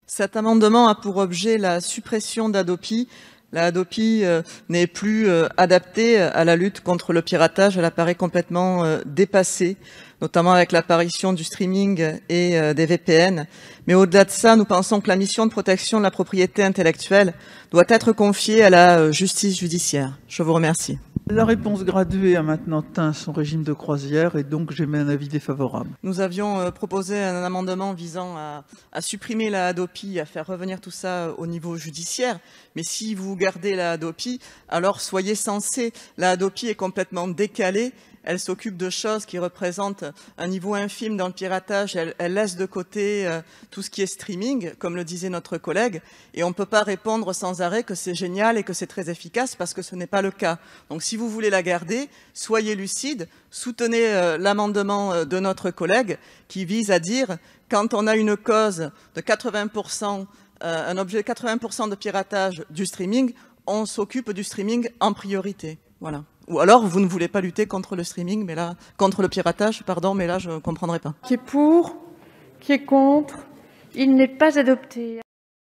Cet amendement a pour objet la suppression d'Hadopi. La Hadopi n'est plus adaptée à la lutte contre le piratage. Elle apparaît complètement dépassée, notamment avec l'apparition du streaming et des VPN. Mais au-delà de ça, nous pensons que la mission de protection de la propriété intellectuelle doit être confiée à la justice judiciaire. Je vous remercie. La réponse graduée a maintenant atteint son régime de croisière et donc j'émets un avis défavorable. Nous avions proposé un amendement visant à supprimer la Hadopi, à faire revenir tout ça au niveau judiciaire. Mais si vous gardez la Hadopi, alors soyez sensés. La Hadopi est complètement décalée. Elle s'occupe de choses qui représentent un niveau infime dans le piratage. Elle laisse de côté tout ce qui est streaming, comme le disait notre collègue. Et on ne peut pas répondre sans arrêt que c'est génial et que c'est très efficace, parce que ce n'est pas le cas. Donc si vous voulez la garder, soyez lucide, soutenez l'amendement de notre collègue qui vise à dire, quand on a une cause de 80%, un objet de 80% de piratage du streaming, on s'occupe du streaming en priorité. Voilà. Ou alors, vous ne voulez pas lutter contre le streaming, mais là, contre le piratage, pardon, mais là, je ne comprendrai pas. Qui est pour? Qui est contre? Il n'est pas adopté.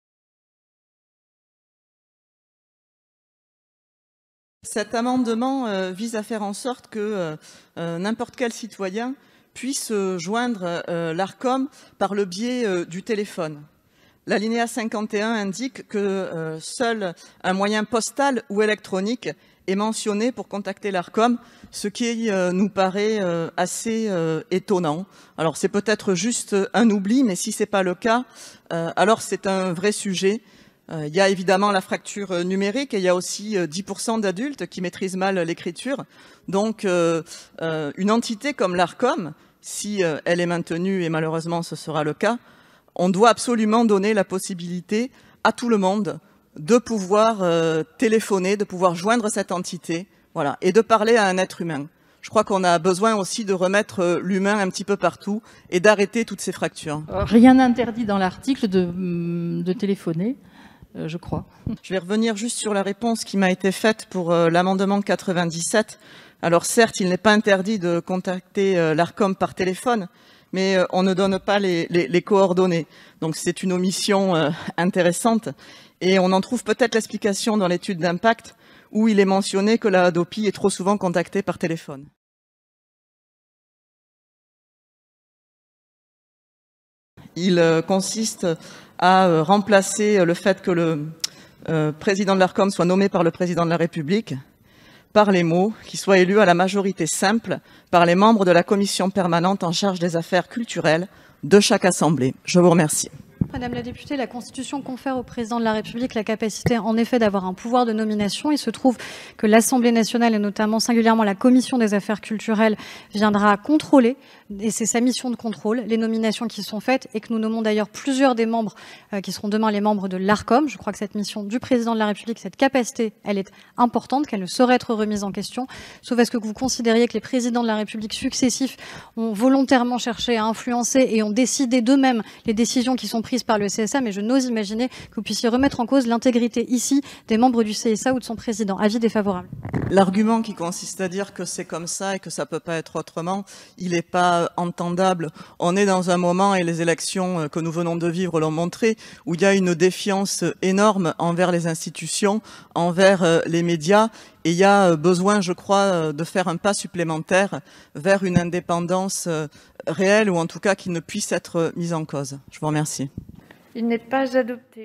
Cet amendement vise à faire en sorte que n'importe quel citoyen puisse joindre l'Arcom par le biais du téléphone. L'alinéa 51 indique que seul un moyen postal ou électronique est mentionné pour contacter l'Arcom, ce qui nous paraît assez étonnant. Alors c'est peut-être juste un oubli, mais si ce n'est pas le cas, alors c'est un vrai sujet. Il y a évidemment la fracture numérique et il y a aussi 10% d'adultes qui maîtrisent mal l'écriture. Donc une entité comme l'Arcom, si elle est maintenue, et malheureusement ce sera le cas, on doit absolument donner la possibilité à tout le monde de pouvoir téléphoner, de pouvoir joindre cette entité, voilà, et de parler à un être humain. Je crois qu'on a besoin aussi de remettre l'humain un petit peu partout et d'arrêter toutes ces fractures. Rien n'interdit dans l'article de téléphoner, je crois. Je vais revenir juste sur la réponse qui m'a été faite pour l'amendement 97. Alors certes, il n'est pas interdit de contacter l'Arcom par téléphone, mais on ne donne pas les coordonnées. Donc c'est une omission intéressante. Et on en trouve peut-être l'explication dans l'étude d'impact où il est mentionné que la Hadopi est trop souvent contactée par téléphone. Il consiste à remplacer le fait que le président de l'Arcom soit nommé par le président de la République par les mots « qui soit élu à la majorité simple par les membres de la commission permanente en charge des affaires culturelles de chaque assemblée ». Je vous remercie. Madame la députée, la Constitution confère au président de la République la capacité, en effet, d'avoir un pouvoir de nomination. Il se trouve que l'Assemblée nationale, et notamment singulièrement la Commission des affaires culturelles, viendra contrôler, et c'est sa mission de contrôle, les nominations qui sont faites, et que nous nommons d'ailleurs plusieurs des membres qui seront demain les membres de l'Arcom. Je crois que cette mission du président de la République, cette capacité, elle est importante, qu'elle ne saurait être remise en question, sauf à ce que vous considériez que les présidents de la République successifs ont volontairement cherché à influencer et ont décidé d'eux-mêmes les décisions qui sont prises par le CSA, mais je n'ose imaginer que vous puissiez remettre en cause l'intégrité ici des membres du CSA ou de son président. Avis défavorable. L'argument qui consiste à dire que c'est comme ça et que ça ne peut pas être autrement, il n'est pas entendable. On est dans un moment, et les élections que nous venons de vivre l'ont montré, où il y a une défiance énorme envers les institutions, envers les médias, et il y a besoin, je crois, de faire un pas supplémentaire vers une indépendance réelle, ou en tout cas qui ne puisse être mise en cause. Je vous remercie. Il n'est pas adopté.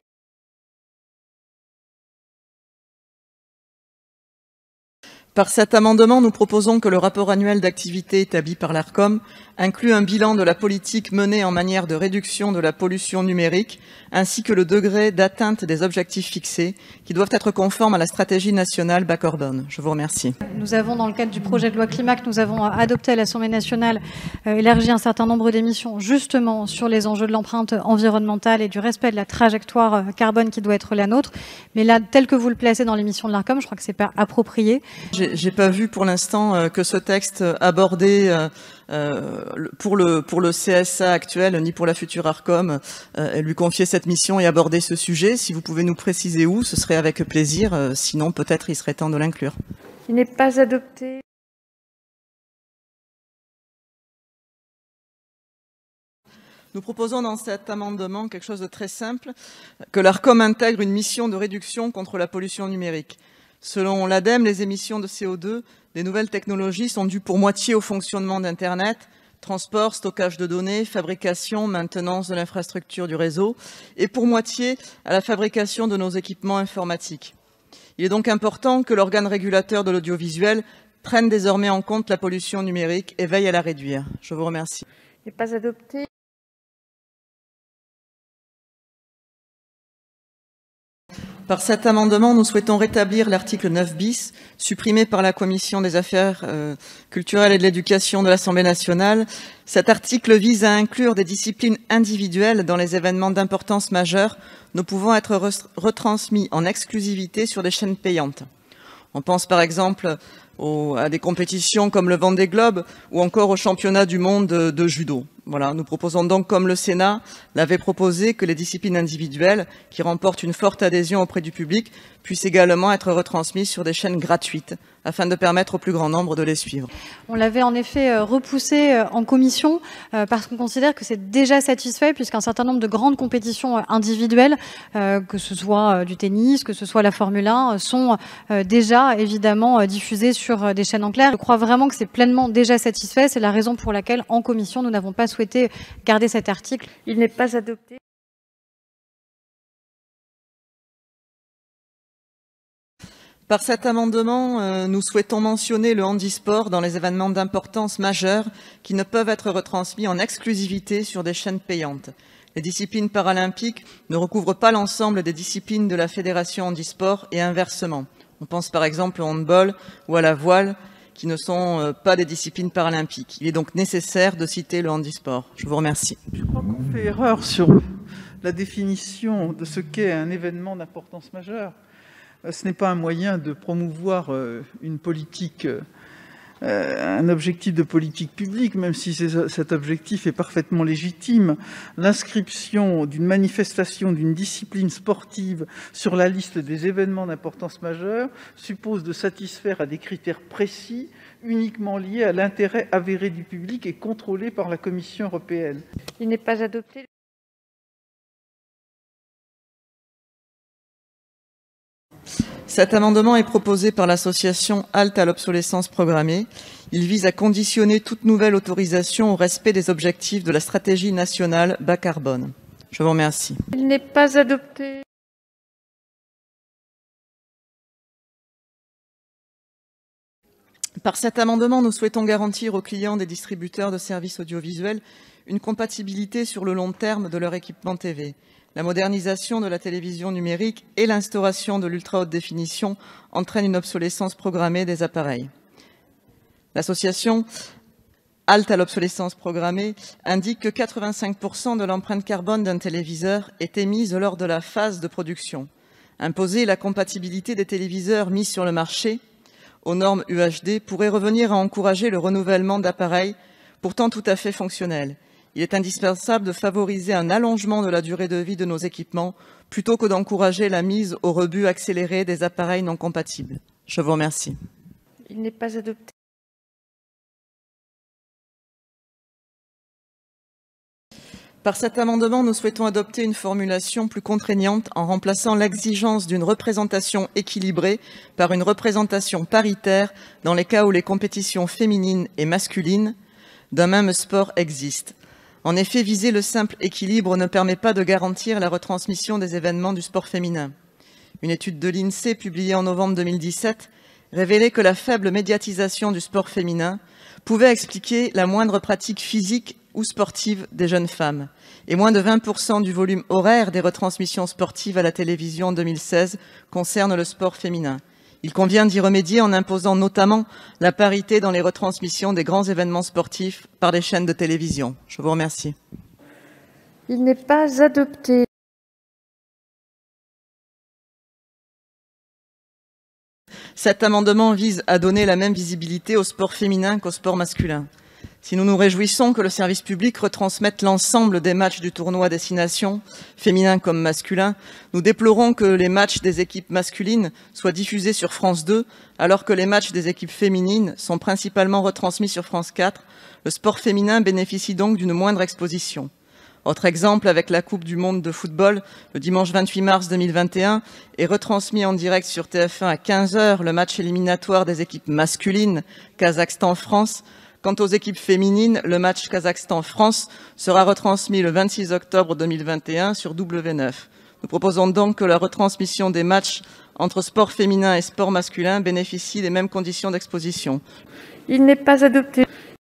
Par cet amendement, nous proposons que le rapport annuel d'activité établi par l'Arcom inclue un bilan de la politique menée en matière de réduction de la pollution numérique, ainsi que le degré d'atteinte des objectifs fixés, qui doivent être conformes à la stratégie nationale bas carbone. Je vous remercie. Nous avons, dans le cadre du projet de loi climat que nous avons adopté à l'Assemblée nationale, élargi un certain nombre d'émissions justement sur les enjeux de l'empreinte environnementale et du respect de la trajectoire carbone qui doit être la nôtre. Mais là, tel que vous le placez dans l'émission de l'Arcom, je crois que ce n'est pas approprié. J'ai pas vu pour l'instant que ce texte abordait pour le CSA actuel, ni pour la future Arcom, lui confier cette mission et aborder ce sujet. Si vous pouvez nous préciser où, ce serait avec plaisir. Sinon, peut-être il serait temps de l'inclure. Il n'est pas adopté. Nous proposons dans cet amendement quelque chose de très simple, que l'ARCOM intègre une mission de réduction contre la pollution numérique. Selon l'ADEME, les émissions de CO2 des nouvelles technologies sont dues pour moitié au fonctionnement d'Internet, transport, stockage de données, fabrication, maintenance de l'infrastructure du réseau, et pour moitié à la fabrication de nos équipements informatiques. Il est donc important que l'organe régulateur de l'audiovisuel prenne désormais en compte la pollution numérique et veille à la réduire. Je vous remercie. Il n'est pas adopté. Par cet amendement, nous souhaitons rétablir l'article 9 bis, supprimé par la Commission des affaires culturelles et de l'éducation de l'Assemblée nationale. Cet article vise à inclure des disciplines individuelles dans les événements d'importance majeure ne pouvant être retransmis en exclusivité sur des chaînes payantes. On pense par exemple à des compétitions comme le Vendée Globe ou encore au championnat du monde de judo. Voilà, nous proposons donc, comme le Sénat l'avait proposé, que les disciplines individuelles qui remportent une forte adhésion auprès du public puissent également être retransmises sur des chaînes gratuites afin de permettre au plus grand nombre de les suivre. On l'avait en effet repoussé en commission parce qu'on considère que c'est déjà satisfait puisqu'un certain nombre de grandes compétitions individuelles, que ce soit du tennis, que ce soit la Formule 1, sont déjà évidemment diffusées sur des chaînes en clair. Je crois vraiment que c'est pleinement déjà satisfait. C'est la raison pour laquelle en commission nous n'avons pas souhaité garder cet article. Il n'est pas adopté. Par cet amendement, nous souhaitons mentionner le handisport dans les événements d'importance majeure qui ne peuvent être retransmis en exclusivité sur des chaînes payantes. Les disciplines paralympiques ne recouvrent pas l'ensemble des disciplines de la Fédération handisport et inversement. On pense par exemple au handball ou à la voile qui ne sont pas des disciplines paralympiques. Il est donc nécessaire de citer le handisport. Je vous remercie. Je crois qu'on fait erreur sur la définition de ce qu'est un événement d'importance majeure. Ce n'est pas un moyen de promouvoir une politique, un objectif de politique publique, même si cet objectif est parfaitement légitime. L'inscription d'une manifestation d'une discipline sportive sur la liste des événements d'importance majeure suppose de satisfaire à des critères précis, uniquement liés à l'intérêt avéré du public et contrôlé par la Commission européenne. Il n'est pas adopté. Cet amendement est proposé par l'association Halte à l'obsolescence programmée. Il vise à conditionner toute nouvelle autorisation au respect des objectifs de la stratégie nationale bas carbone. Je vous remercie. Il n'est pas adopté. Par cet amendement, nous souhaitons garantir aux clients des distributeurs de services audiovisuels une compatibilité sur le long terme de leur équipement TV. La modernisation de la télévision numérique et l'instauration de l'ultra haute définition entraînent une obsolescence programmée des appareils. L'association Halte à l'obsolescence programmée indique que 85% de l'empreinte carbone d'un téléviseur est émise lors de la phase de production. Imposer la compatibilité des téléviseurs mis sur le marché aux normes UHD pourrait revenir à encourager le renouvellement d'appareils pourtant tout à fait fonctionnels. Il est indispensable de favoriser un allongement de la durée de vie de nos équipements plutôt que d'encourager la mise au rebut accéléré des appareils non compatibles. Je vous remercie. Il n'est pas adopté. Par cet amendement, nous souhaitons adopter une formulation plus contraignante en remplaçant l'exigence d'une représentation équilibrée par une représentation paritaire dans les cas où les compétitions féminines et masculines d'un même sport existent. En effet, viser le simple équilibre ne permet pas de garantir la retransmission des événements du sport féminin. Une étude de l'INSEE publiée en novembre 2017 révélait que la faible médiatisation du sport féminin pouvait expliquer la moindre pratique physique ou sportive des jeunes femmes. Et moins de 20% du volume horaire des retransmissions sportives à la télévision en 2016 concerne le sport féminin. Il convient d'y remédier en imposant notamment la parité dans les retransmissions des grands événements sportifs par les chaînes de télévision. Je vous remercie. Il n'est pas adopté. Cet amendement vise à donner la même visibilité au sport féminin qu'au sport masculin. Si nous nous réjouissons que le service public retransmette l'ensemble des matchs du tournoi Destination, féminins comme masculins, nous déplorons que les matchs des équipes masculines soient diffusés sur France 2, alors que les matchs des équipes féminines sont principalement retransmis sur France 4. Le sport féminin bénéficie donc d'une moindre exposition. Autre exemple, avec la Coupe du monde de football, le dimanche 28 mars 2021, est retransmis en direct sur TF1 à 15 h le match éliminatoire des équipes masculines, Kazakhstan-France. Quant aux équipes féminines, le match Kazakhstan-France sera retransmis le 26 octobre 2021 sur W9. Nous proposons donc que la retransmission des matchs entre sport féminin et sport masculin bénéficie des mêmes conditions d'exposition. Il n'est pas adopté.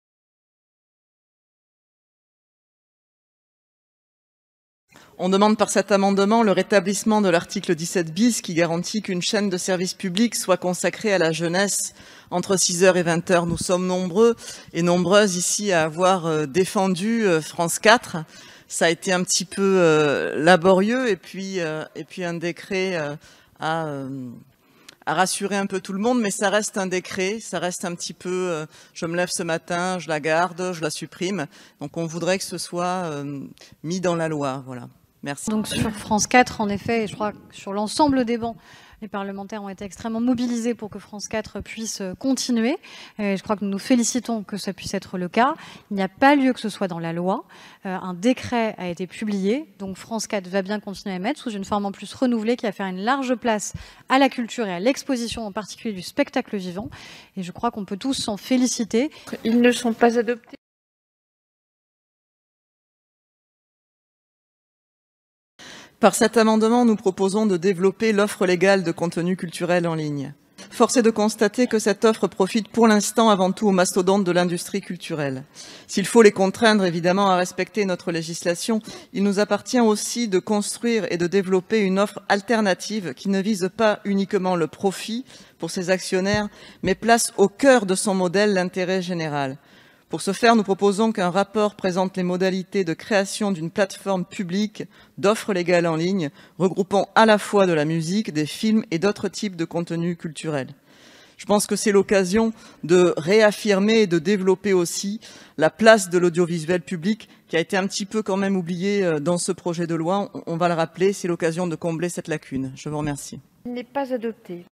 On demande par cet amendement le rétablissement de l'article 17 bis qui garantit qu'une chaîne de service public soit consacrée à la jeunesse entre 6 h et 20 h. Nous sommes nombreux et nombreuses ici à avoir défendu France 4. Ça a été un petit peu laborieux et puis un décret a rassuré un peu tout le monde, mais ça reste un décret, ça reste un petit peu je me lève ce matin, je la garde, je la supprime. Donc on voudrait que ce soit mis dans la loi. Voilà. Merci. Donc sur France 4, en effet, et je crois que sur l'ensemble des bancs, les parlementaires ont été extrêmement mobilisés pour que France 4 puisse continuer. Et je crois que nous nous félicitons que ça puisse être le cas. Il n'y a pas lieu que ce soit dans la loi. Un décret a été publié, donc France 4 va bien continuer à émettre sous une forme en plus renouvelée qui va faire une large place à la culture et à l'exposition, en particulier du spectacle vivant. Et je crois qu'on peut tous s'en féliciter. Ils ne sont pas adoptés. Par cet amendement, nous proposons de développer l'offre légale de contenu culturel en ligne. Force est de constater que cette offre profite pour l'instant avant tout aux mastodontes de l'industrie culturelle. S'il faut les contraindre évidemment à respecter notre législation, il nous appartient aussi de construire et de développer une offre alternative qui ne vise pas uniquement le profit pour ses actionnaires, mais place au cœur de son modèle l'intérêt général. Pour ce faire, nous proposons qu'un rapport présente les modalités de création d'une plateforme publique d'offres légales en ligne, regroupant à la fois de la musique, des films et d'autres types de contenus culturels. Je pense que c'est l'occasion de réaffirmer et de développer aussi la place de l'audiovisuel public qui a été un petit peu quand même oublié dans ce projet de loi. On va le rappeler, c'est l'occasion de combler cette lacune. Je vous remercie. Il n'est pas adopté.